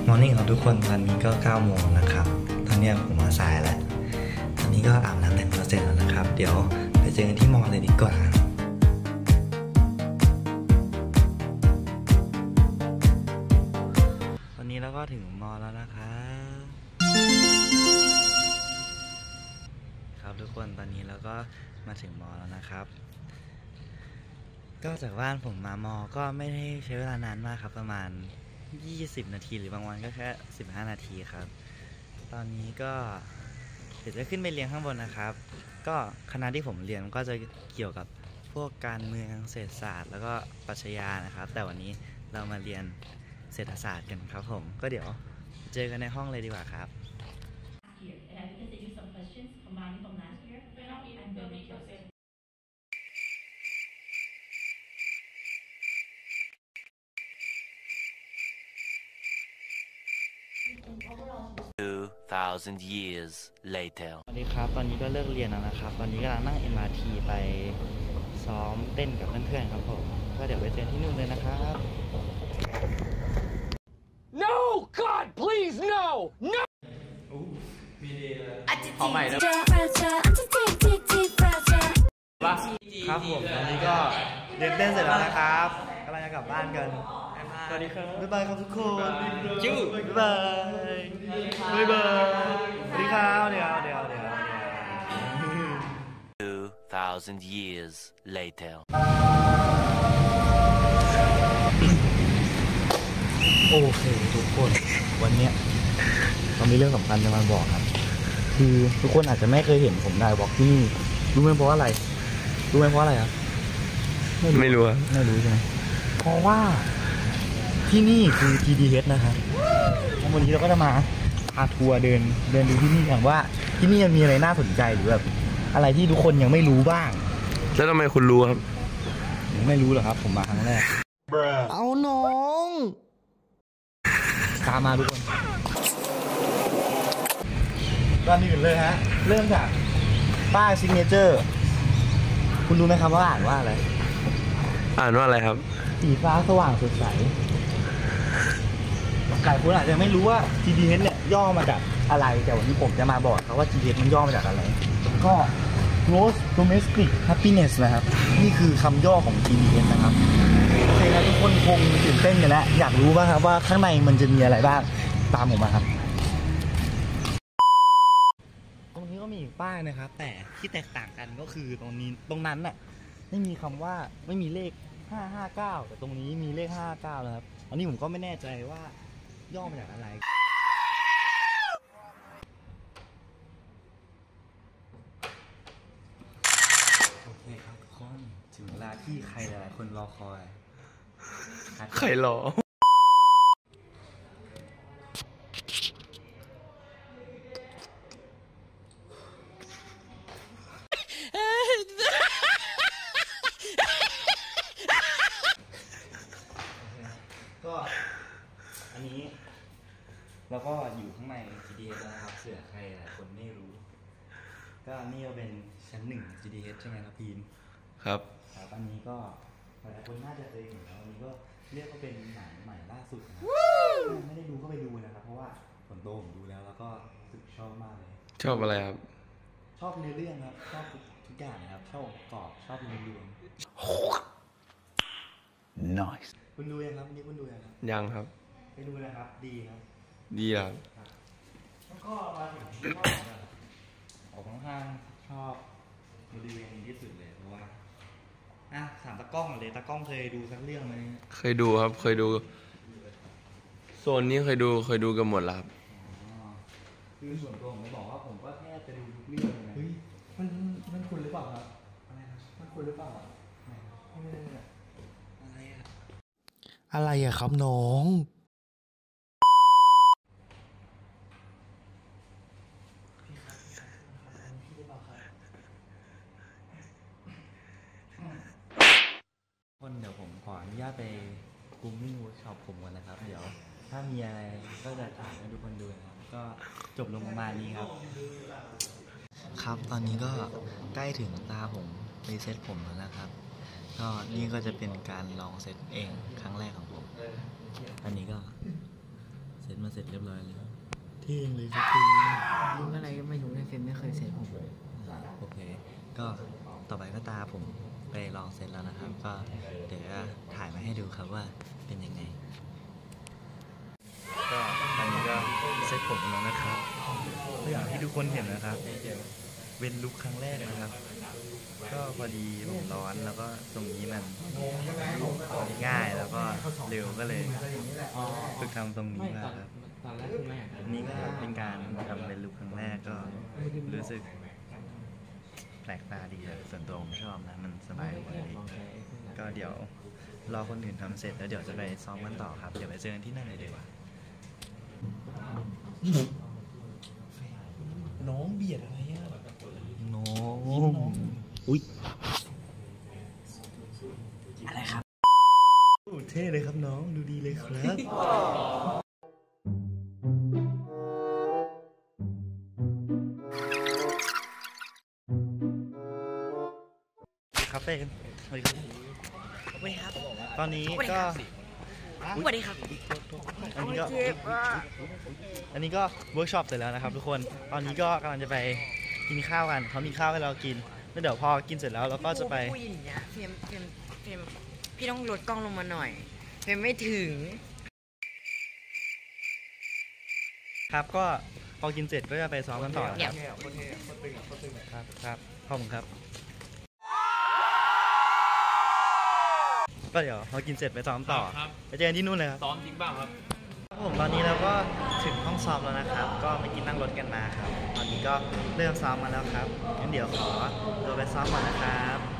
มอร์นิ่งครับทุกคนตอนนี้ก็9 โมงนะครับตอนนี้ผมมาสายแล้วตอนนี้ก็อาบน้ำแต่งตัวเสร็จแล้วนะครับเดี๋ยวไปเจอกันที่มอเลยดีกว่าตอนนี้เราก็ถึงมอแล้วนะครับครับทุกคนตอนนี้เราก็มาถึงมอแล้วนะครับก็จากบ้านผมมามอก็ไม่ได้ใช้เวลานานมากครับประมาณ20 นาทีหรือบางวันก็แค่15 นาทีครับตอนนี้ก็เดี๋ยวจะขึ้นไปเรียนข้างบนนะครับก็คณะที่ผมเรียนก็จะเกี่ยวกับพวกการเมืองเศรษฐศาสตร์แล้วก็ปรัชญานะครับแต่วันนี้เรามาเรียนเศรษฐศาสตร์กันครับผมก็เดี๋ยวเจอกันในห้องเลยดีกว่าครับ 2,000 years later สวัสดีครับตอนนี้ก็เลิกเรียนแล้วนะครับตอนนี้กำลังนั่ง MRT ไปซ้อมเต้นกับเพื่อนๆครับผมก็เดี๋ยวไปเจอที่นู่นเลยนะครับ No God please no no ขอใหม่นะครับผมตอนนี้ก็เรียนเต้นเสร็จแล้วนะครับกำลังจะกลับบ้านกันสวัสดีครับบ๊ายบายครับทุกคนจู้บ๊ายบายบ๊ายบายสวัสดีครับเดี๋ยว 2,000 years later โอเคทุกคนวันนี้เรามีเรื่องสำคัญจะมาบอกครับคือทุกคนอาจจะไม่เคยเห็นผมได้บอกที่นี่รู้ไหมเพราะอะไรครับไม่รู้ใช่ไหมเพราะว่าที่นี่คือ TDH นะครับวันนี้เราก็จะมาพาทัวร์เดินดูที่นี่กันว่าที่นี่ยังมีอะไรน่าสนใจหรือแบบอะไรที่ทุกคนยังไม่รู้บ้างแล้วทำไมคุณรู้ครับไม่รู้หรอครับผมมาครั้งแรกเอาน้องตามมาทุกคนก่อนอื่นเลยฮะเริ่มจากป้ายซิกเนเจอร์คุณรู้ไหมครับว่าอ่านว่าอะไรครับสีฟ้าสว่างสดใสหลายคนอาจจะไม่รู้ว่า TDH เนี่ยย่อมาจากอะไรแต่วันนี้ผมจะมาบอกเขาว่า TDH มันย่อมาจากอะไรก็ Gross Domestic Happiness นะครับนี่คือคำย่อของ TDH นะครับโอเคครับทุกคนคงตื่นเต้นกันแล้วอยากรู้บ้างครับว่าข้างในมันจะมีอะไรบ้างตามผมมาครับตรงนี้ก็มีอีกป้ายนะครับแต่ที่แตกต่างกันก็คือตรงนั้นน่ะไม่มีคำว่าไม่มีเลข559แต่ตรงนี้มีเลข559นะครับอันนี้ผมก็ไม่แน่ใจว่าย่อมาจากอะไรโอเคครับทุกคนถึงเวลาที่ใครหลายๆคนรอคอยใครรอก็อันนี้แล้วก็อยู่ข้างใน GDH นะครับเผื่อใครหลายคนไม่รู้ก็นี่ก็เป็นชั้น1 GDH ใช่ไหมครับพีมครับอันนี้ก็หลายคนน่าจะเคยเห็นแล้วอันนี้ก็เรียกว่าเป็นหนังใหม่ล่าสุดนะครับไม่ได้ดูก็ไปดูนะครับเพราะว่าผมดูแล้วก็รู้สึกชอบมากเลยชอบอะไรครับชอบเนื้อเรื่องครับชอบทุกอย่างนะครับชอบกรอบชอบเนื้อเรื่อง nice คุณดูยังครับวันนี้คุณดูยังครับยังครับไปดูนะครับดีครับแล้วก็มาถึงที่ห้องออกข้างชอบบริเวณนี้ที่สุดเลยเพราะว่าถามตากล้องเลยตากล้องเคยดูสักเรื่องไหมเคยดูครับเคยดูโซนนี้เคยดูกันหมดแล้วครับคือส่วนตัวผมบอกว่าผมก็แค่จะดูทุกเรื่องเลยเฮ้ยมันคุณหรือเปล่าครับอะไรครับมันคุณหรือเปล่าอะไรอะครับน้องคนเดี๋ยวผมขออนุญาตไปgrooming workshop ผมก่อนนะครับเดี๋ยวถ้ามีอะไรก็จะถ่ายให้ทุกคนดูนะครับก็จบลงประมาณนี้ครับตอนนี้ก็ใกล้ถึงตาผมรีเซ็ตผมแล้วนะครับก็นี่ก็จะเป็นการลองเซ็ตเองครั้งแรกของผมอันนี้ก็เซ็ตมาเสร็จเรียบร้อยเลยเท่งเลยครับพี่ลุงอะไรก็ไม่รู้ในเฟรมไม่เคยเซ็ตผมเลยโอเค ก็ต่อไปก็ตาผมไปลองเซ็ตแล้วนะครับ ก็เดี๋ยวจะถ่ายมาให้ดูครับว่าเป็นยังไง ก็อันนี้ก็เซ็ตผมแล้วนะครับก็อย่างที่ทุกคนเห็นนะครับเป็นลุคครั้งแรกนะครับ ก็พอดีผมร้อนแล้วก็ตรงนี้มันง่ายแล้วก็เร็วก็เลยฝึกทำตรงนี้มาครับตอนแรกคือไม่อยากอันนี้ก็เป็นการทำเป็นลุคครั้งแรกก็รู้สึกแปลกตาดีเลยส่วนตัวผมชอบนะมันสบายหัวดีก็เดี๋ยวรอคนอื่นทำเสร็จแล้วเดี๋ยวจะไปซ้อมกันต่อครับเดี๋ยวไปเจอกันที่นั่นเลยดีกว่าน้องเบียดอะไรอ่ะน้องอุ้ยอะไรครับโอ้เท่เลยครับน้องดูดีเลยครับคาเฟ่กันสวัสดีครับสวัสดีครับตอนนี้ก็สวัสดีครับอันนี้ก็เวิร์กช็อปเสร็จแล้วนะครับทุกคน ตอนนี้ก็กำลังจะไปกินข้าวกันเขามีข้าวให้เรากิน แล้วเดี๋ยวพอกินเสร็จแล้วเราก็จะไปพูดอย่างเงี้ยเฟรมพี่ต้องลดกล้องลงมาหน่อยเฟรมไม่ถึงครับก็พอกินเสร็จก็จะไปซ้อมกันต่อนะเนี่คยรับครับขอบคุณครับ ก็เดี๋ยวพอกินเสร็จไปซ้อมต่อครับไปเจอกันที่นู่นเลยครับซ้อมจริงเปล่าครับผมตอนนี้เราก็ถึงห้องซ้อมแล้วนะครับ ก็เมื่อกี้นั่งรถกันมาครับ ตอนนี้ก็เริ่มซ้อมมาแล้วครับงั้นเดี๋ยวขอตัวไปซ้อมก่อนนะครับ